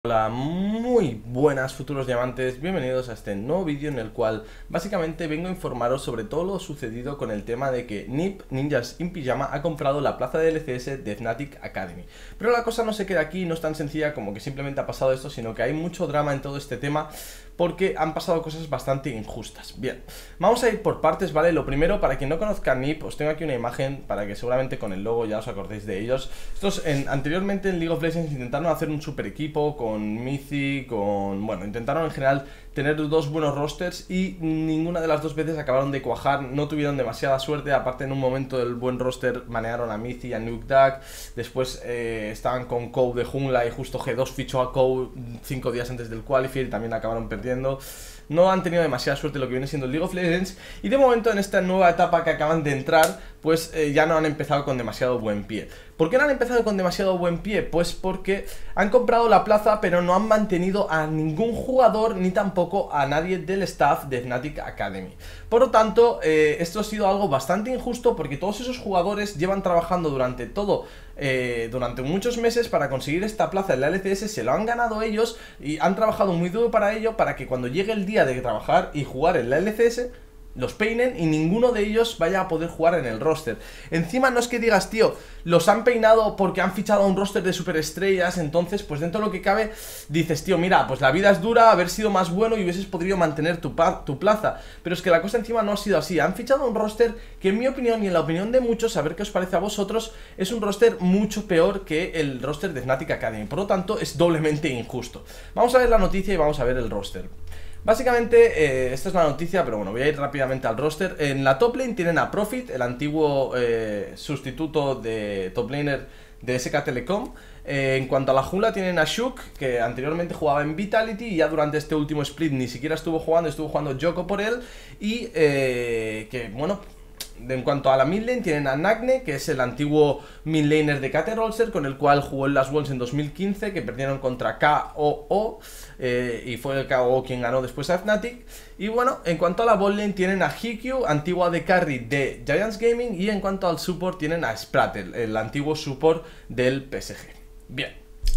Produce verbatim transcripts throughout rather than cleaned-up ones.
Hola, muy buenas futuros diamantes, bienvenidos a este nuevo vídeo en el cual básicamente vengo a informaros sobre todo lo sucedido con el tema de que N I P, Ninjas in Pyjama, ha comprado la plaza de L C S de Fnatic Academy. Pero la cosa no se queda aquí, no es tan sencilla como que simplemente ha pasado esto, sino que hay mucho drama en todo este tema porque han pasado cosas bastante injustas. Bien, vamos a ir por partes, ¿vale? Lo primero, para quien no conozca N I P, os tengo aquí una imagen para que seguramente con el logo ya os acordéis de ellos. Estos en, anteriormente en League of Legends intentaron hacer un super equipo con con Mythic, con... bueno, intentaron en general tener dos buenos rosters y ninguna de las dos veces acabaron de cuajar, no tuvieron demasiada suerte. Aparte, en un momento del buen roster manearon a Mythic y a Nukeduck, después eh, estaban con Kou de jungla y justo G dos fichó a Kou cinco días antes del Qualifier y también acabaron perdiendo. No han tenido demasiada suerte lo que viene siendo el League of Legends, y de momento en esta nueva etapa que acaban de entrar, pues eh, ya no han empezado con demasiado buen pie. ¿Por qué no han empezado con demasiado buen pie? Pues porque han comprado la plaza pero no han mantenido a ningún jugador ni tampoco a nadie del staff de Fnatic Academy. Por lo tanto, eh, esto ha sido algo bastante injusto porque todos esos jugadores llevan trabajando durante todo Eh, durante muchos meses para conseguir esta plaza en la L C S, se lo han ganado ellos y han trabajado muy duro para ello, para que cuando llegue el día de trabajar y jugar en la L C S los peinen y ninguno de ellos vaya a poder jugar en el roster. Encima no es que digas, tío, los han peinado porque han fichado a un roster de superestrellas, entonces pues dentro de lo que cabe dices, tío, mira, pues la vida es dura, haber sido más bueno y hubieses podido mantener tu, tu plaza. Pero es que la cosa encima no ha sido así. Han fichado a un roster que, en mi opinión y en la opinión de muchos, a ver qué os parece a vosotros, es un roster mucho peor que el roster de Fnatic Academy. Por lo tanto es doblemente injusto. Vamos a ver la noticia y vamos a ver el roster. Básicamente, eh, esta es la noticia, pero bueno, voy a ir rápidamente al roster. En la top lane tienen a Profit, el antiguo eh, sustituto de top laner de S K Telecom. Eh, en cuanto a la jungla tienen a Shook, que anteriormente jugaba en Vitality y ya durante este último split ni siquiera estuvo jugando, estuvo jugando Joko por él. Y eh, que, bueno... En cuanto a la mid lane tienen a Nagne, que es el antiguo mid laner de Caterolster, con el cual jugó en las Worlds en dos mil quince, que perdieron contra K O O, eh, y fue el K O O quien ganó después a Fnatic. Y bueno, en cuanto a la bot lane tienen a Hikyu, antiguo A D Carry de Giants Gaming, y en cuanto al support tienen a Spratel, el antiguo support del P S G. Bien.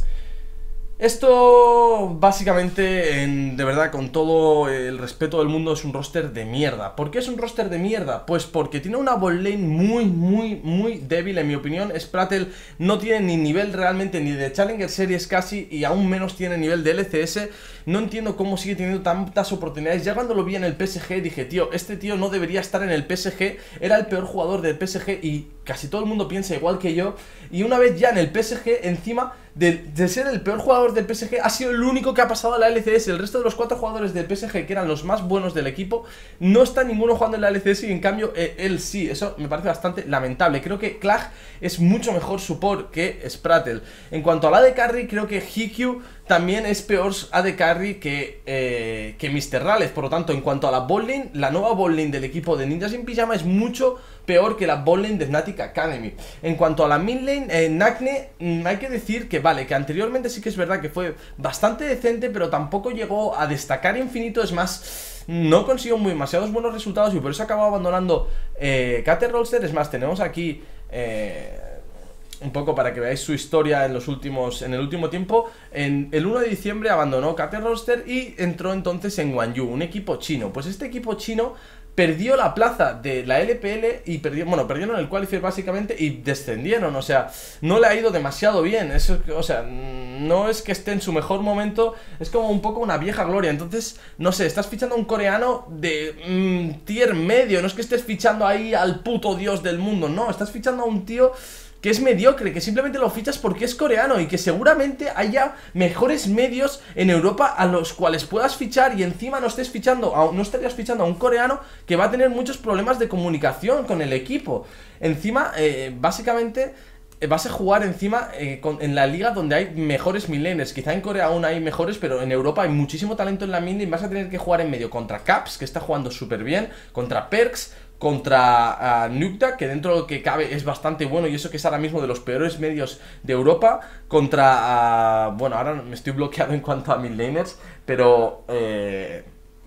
Esto, básicamente, en, de verdad, con todo el respeto del mundo, es un roster de mierda. ¿Por qué es un roster de mierda? Pues porque tiene una bot lane muy, muy, muy débil, en mi opinión. Spratel no tiene ni nivel realmente ni de Challenger Series casi, y aún menos tiene nivel de L C S. No entiendo cómo sigue teniendo tantas oportunidades. Ya cuando lo vi en el P S G dije, tío, este tío no debería estar en el P S G. Era el peor jugador del P S G y casi todo el mundo piensa igual que yo. Y una vez ya en el P S G, encima de, de ser el peor jugador del P S G, ha sido el único que ha pasado a la L C S. El resto de los cuatro jugadores del P S G, que eran los más buenos del equipo, no está ninguno jugando en la L C S, y en cambio eh, él sí. Eso me parece bastante lamentable. Creo que Clag es mucho mejor support que Spratel. En cuanto al A D Carry, creo que Hikyu también es peor A D Carry que, eh, que mister Ralez. Por lo tanto, en cuanto a la bot lane, la nueva bot lane del equipo de Ninjas in Pyjama es mucho peor que la bot lane de Fnatic Academy. En cuanto a la mid lane, eh, Nagne, mmm, hay que decir que vale, que anteriormente sí que es verdad que fue bastante decente, pero tampoco llegó a destacar infinito. Es más, no consiguió muy demasiados buenos resultados y por eso acabó abandonando eh, Caterolster. Es más, tenemos aquí... Eh, un poco para que veáis su historia en los últimos en el último tiempo. En el uno de diciembre abandonó Caterolster y entró entonces en Wanyu, un equipo chino. Pues este equipo chino perdió la plaza de la L P L y perdió, bueno, perdieron el qualifier básicamente y descendieron. O sea, no le ha ido demasiado bien. Eso, o sea, no es que esté en su mejor momento, es como un poco una vieja gloria. Entonces, no sé, estás fichando a un coreano de mmm, tier medio. No es que estés fichando ahí al puto dios del mundo, no, estás fichando a un tío que es mediocre, que simplemente lo fichas porque es coreano y que seguramente haya mejores medios en Europa a los cuales puedas fichar, y encima no estés fichando, a, no estarías fichando a un coreano que va a tener muchos problemas de comunicación con el equipo. Encima, eh, básicamente... vas a jugar encima eh, con, en la liga donde hay mejores midlaners. Quizá en Corea aún hay mejores, pero en Europa hay muchísimo talento en la midlane. Vas a tener que jugar en medio contra Caps, que está jugando súper bien, contra Perks, contra uh, Nukeduck, que dentro de lo que cabe es bastante bueno, y eso que es ahora mismo de los peores medios de Europa, contra... Uh, bueno, ahora me estoy bloqueado en cuanto a midlaners, pero... Eh,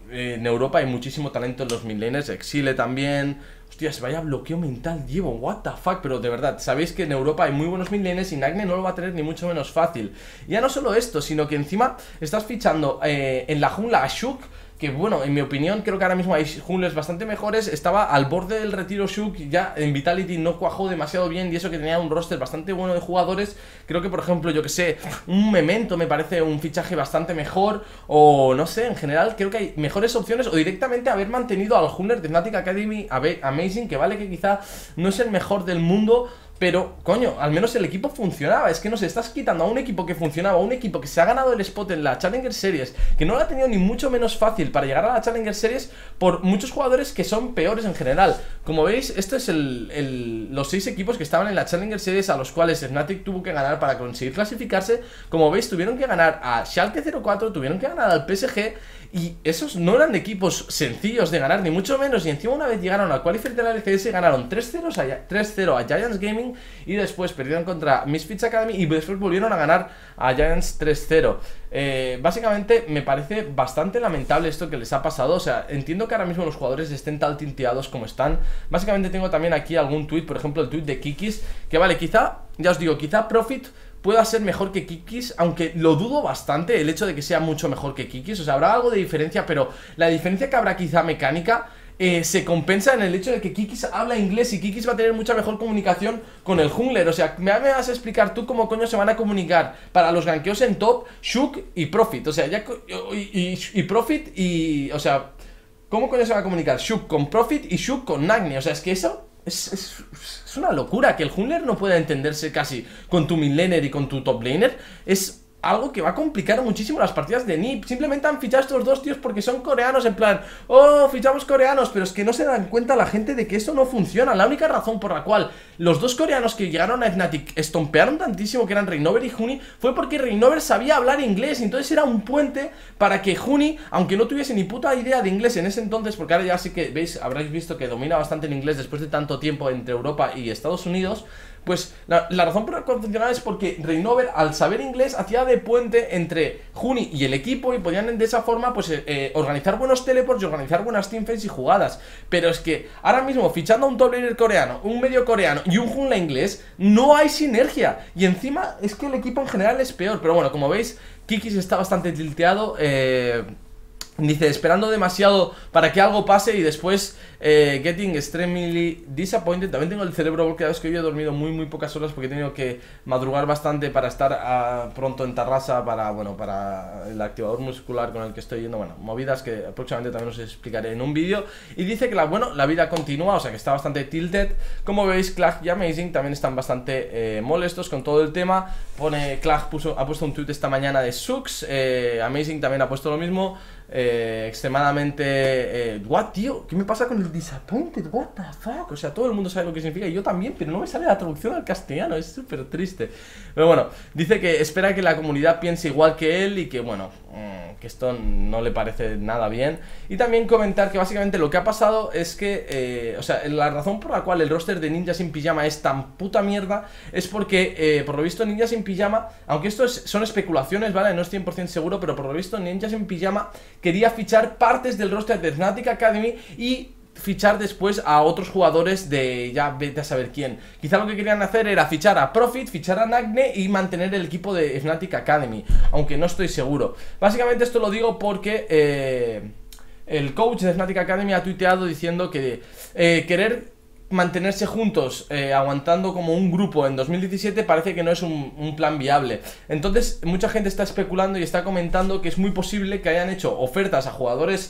eh, en Europa hay muchísimo talento en los midlaners, Exile también. Hostias, vaya bloqueo mental llevo, what the fuck. Pero de verdad, sabéis que en Europa hay muy buenos midlaners y Nagne no lo va a tener ni mucho menos fácil. Ya no solo esto, sino que encima estás fichando eh, en la jungla a Shook, que bueno, en mi opinión creo que ahora mismo hay jungles bastante mejores. Estaba al borde del retiro Shook, ya en Vitality no cuajó demasiado bien, y eso que tenía un roster bastante bueno de jugadores. Creo que por ejemplo, yo que sé, un Memento me parece un fichaje bastante mejor, o no sé, en general creo que hay mejores opciones, o directamente haber mantenido al jungler de Fnatic Academy Amazing, que vale que quizá no es el mejor del mundo, pero, coño, al menos el equipo funcionaba. Es que no sé, estás quitando a un equipo que funcionaba, a un equipo que se ha ganado el spot en la Challenger Series, que no lo ha tenido ni mucho menos fácil para llegar a la Challenger Series, por muchos jugadores que son peores en general. Como veis, esto es el, el, los seis equipos que estaban en la Challenger Series a los cuales Fnatic tuvo que ganar para conseguir clasificarse. Como veis, tuvieron que ganar a Schalke cero cuatro, tuvieron que ganar al P S G, y esos no eran equipos sencillos de ganar, ni mucho menos. Y encima, una vez llegaron al qualifier de la L C S, ganaron tres cero a Giants Gaming, y después perdieron contra Misfits Academy, y después volvieron a ganar a Giants tres cero. eh, Básicamente me parece bastante lamentable esto que les ha pasado. O sea, entiendo que ahora mismo los jugadores estén tal tinteados como están. Básicamente tengo también aquí algún tweet, por ejemplo el tweet de Kikis, que vale, quizá, ya os digo, quizá Profit pueda ser mejor que Kikis, aunque lo dudo bastante el hecho de que sea mucho mejor que Kikis. O sea, habrá algo de diferencia, pero la diferencia que habrá quizá mecánica eh, se compensa en el hecho de que Kikis habla inglés, y Kikis va a tener mucha mejor comunicación con el jungler. O sea, me vas a explicar tú cómo coño se van a comunicar para los gankeos en top Shook y Profit. O sea, ya y, y, y Profit y... O sea, ¿cómo coño se va a comunicar Shook con Profit y Shook con Nagne? O sea, es que eso... Es, es, es una locura, que el jungler no pueda entenderse casi con tu midlaner y con tu top laner. Es algo que va a complicar muchísimo las partidas de N I P. Simplemente han fichado estos dos tíos porque son coreanos, en plan, oh, fichamos coreanos, pero es que no se dan cuenta la gente de que eso no funciona. La única razón por la cual los dos coreanos que llegaron a Fnatic estompearon tantísimo, que eran Reignover y Huni, fue porque Reignover sabía hablar inglés, y entonces era un puente para que Huni, aunque no tuviese ni puta idea de inglés en ese entonces, porque ahora ya sí que veis, habréis visto que domina bastante el inglés después de tanto tiempo entre Europa y Estados Unidos, pues la, la razón por la cual funcionaba es porque Reignover, al saber inglés, hacía de puente entre Huni y el equipo, y podían de esa forma pues eh, eh, organizar buenos teleports y organizar buenas teamfights y jugadas. Pero es que ahora mismo, fichando a un top laner coreano, un medio coreano y un jungla inglés, no hay sinergia, y encima es que el equipo en general es peor. Pero bueno, como veis, Kikis está bastante tilteado. eh... Dice, esperando demasiado para que algo pase, y después eh, getting extremely disappointed. También tengo el cerebro bloqueado, es que hoy he dormido muy muy pocas horas porque he tenido que madrugar bastante para estar uh, pronto en Tarrasa para, bueno, para el activador muscular con el que estoy yendo. Bueno, movidas que próximamente también os explicaré en un vídeo. Y dice que la, bueno, la vida continúa, o sea que está bastante tilted. Como veis, Clag y Amazing también están bastante eh, molestos con todo el tema. Pone, Clag puso, ha puesto un tweet esta mañana de Sux, eh, Amazing también ha puesto lo mismo. Eh, extremadamente eh, what, tío, ¿qué me pasa con el disappointed? What the fuck, o sea, todo el mundo sabe lo que significa, y yo también, pero no me sale la traducción al castellano, es súper triste. Pero bueno, dice que espera que la comunidad piense igual que él, y que bueno, mmm, que esto no le parece nada bien. Y también comentar que básicamente lo que ha pasado es que eh, o sea, la razón por la cual el roster de Ninja Sin Pijama es tan puta mierda es porque, eh, por lo visto, Ninja Sin Pijama, aunque esto es, son especulaciones, ¿vale? No es cien por ciento seguro, pero por lo visto Ninja Sin Pijama quería fichar partes del roster de Fnatic Academy y fichar después a otros jugadores de ya vete a saber quién. Quizá lo que querían hacer era fichar a Profit, fichar a Nagne y mantener el equipo de Fnatic Academy, aunque no estoy seguro. Básicamente esto lo digo porque eh, el coach de Fnatic Academy ha tuiteado diciendo que eh, querer mantenerse juntos, eh, aguantando como un grupo en dos mil diecisiete parece que no es un, un plan viable. Entonces mucha gente está especulando y está comentando que es muy posible que hayan hecho ofertas a jugadores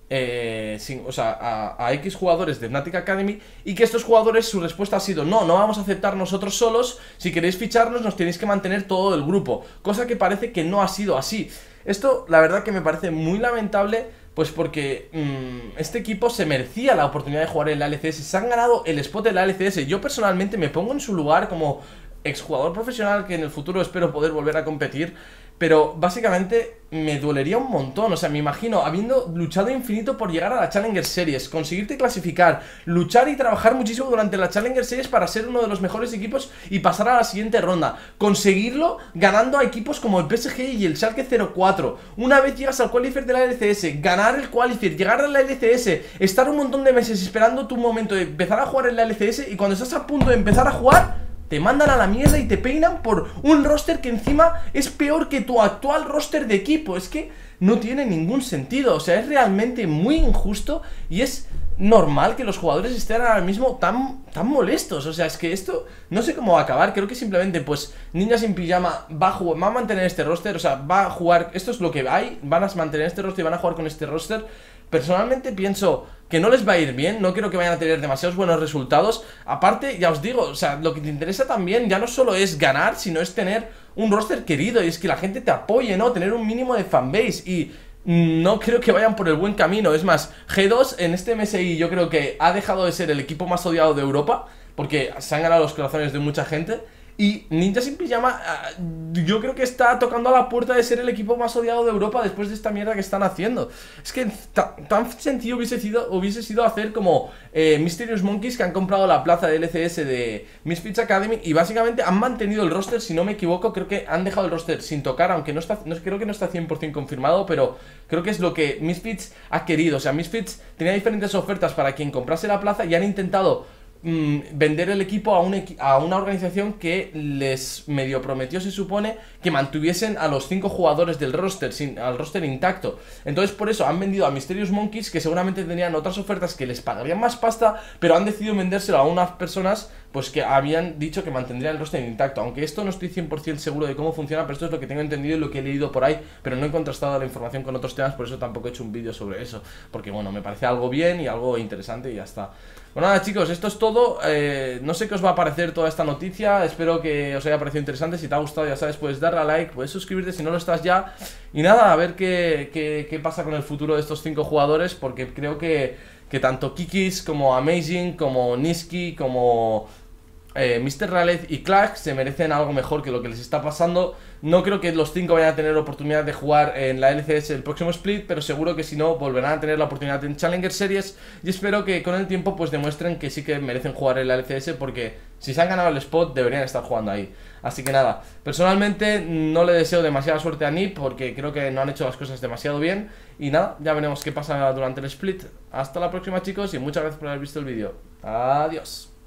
eh, sin, o sea, a, a X jugadores de Fnatic Academy, y que estos jugadores, su respuesta ha sido no, no vamos a aceptar nosotros solos, si queréis ficharnos nos tenéis que mantener todo el grupo, cosa que parece que no ha sido así. Esto la verdad que me parece muy lamentable, pues porque mmm, este equipo se merecía la oportunidad de jugar en la L C S, se han ganado el spot en la L C S. Yo personalmente me pongo en su lugar como exjugador profesional que en el futuro espero poder volver a competir. Pero básicamente me dolería un montón. O sea, me imagino habiendo luchado infinito por llegar a la Challenger Series, conseguirte clasificar, luchar y trabajar muchísimo durante la Challenger Series para ser uno de los mejores equipos y pasar a la siguiente ronda. Conseguirlo ganando a equipos como el P S G y el Schalke cero cuatro. Una vez llegas al qualifier de la L C S, ganar el qualifier, llegar a la L C S, estar un montón de meses esperando tu momento de empezar a jugar en la L C S, y cuando estás a punto de empezar a jugar, te mandan a la mierda y te peinan por un roster que encima es peor que tu actual roster de equipo. Es que no tiene ningún sentido. O sea, es realmente muy injusto y es normal que los jugadores estén ahora mismo tan, tan molestos. O sea, es que esto no sé cómo va a acabar. Creo que simplemente, pues, Ninja Sin Pijama va a, jugar, va a mantener este roster. O sea, va a jugar, esto es lo que hay, van a mantener este roster y van a jugar con este roster. Personalmente pienso que no les va a ir bien, no creo que vayan a tener demasiados buenos resultados. Aparte, ya os digo, o sea, lo que te interesa también ya no solo es ganar, sino es tener un roster querido y es que la gente te apoye, ¿no? Tener un mínimo de fanbase y no creo que vayan por el buen camino. Es más, G dos en este M S I yo creo que ha dejado de ser el equipo más odiado de Europa porque se han ganado los corazones de mucha gente. Y Ninja Sin Pijama, yo creo que está tocando a la puerta de ser el equipo más odiado de Europa después de esta mierda que están haciendo. Es que tan sencillo hubiese sido, hubiese sido hacer como eh, Mysterious Monkeys, que han comprado la plaza de L C S de Misfits Academy y básicamente han mantenido el roster, si no me equivoco. Creo que han dejado el roster sin tocar, aunque no está, no, creo que no está cien por cien confirmado, pero creo que es lo que Misfits ha querido. O sea, Misfits tenía diferentes ofertas para quien comprase la plaza y han intentado vender el equipo a, un equi a una organización que les medio prometió, se supone, que mantuviesen a los cinco jugadores del roster, sin, al roster intacto. Entonces por eso han vendido a Mysterious Monkeys, que seguramente tenían otras ofertas que les pagarían más pasta, pero han decidido vendérselo a unas personas pues que habían dicho que mantendrían el roster intacto. Aunque esto no estoy cien por cien seguro de cómo funciona, pero esto es lo que tengo entendido y lo que he leído por ahí, pero no he contrastado la información con otros temas, por eso tampoco he hecho un vídeo sobre eso, porque bueno, me parece algo bien y algo interesante y ya está. Bueno, nada chicos, esto es todo. eh, No sé qué os va a parecer toda esta noticia. Espero que os haya parecido interesante. Si te ha gustado, ya sabes, puedes darle a like, puedes suscribirte si no lo estás ya. Y nada, a ver qué, qué, qué pasa con el futuro de estos cinco jugadores, porque creo que, que tanto Kikis como Amazing, como Niski, como eh, mister Ralez y Clark se merecen algo mejor que lo que les está pasando. No creo que los cinco vayan a tener oportunidad de jugar en la L C S el próximo split, pero seguro que si no, volverán a tener la oportunidad en Challenger Series. Y espero que con el tiempo pues demuestren que sí que merecen jugar en la L C S, porque si se han ganado el spot deberían estar jugando ahí. Así que nada, personalmente no le deseo demasiada suerte a Nip, porque creo que no han hecho las cosas demasiado bien. Y nada, ya veremos qué pasa durante el split. Hasta la próxima chicos y muchas gracias por haber visto el vídeo. Adiós.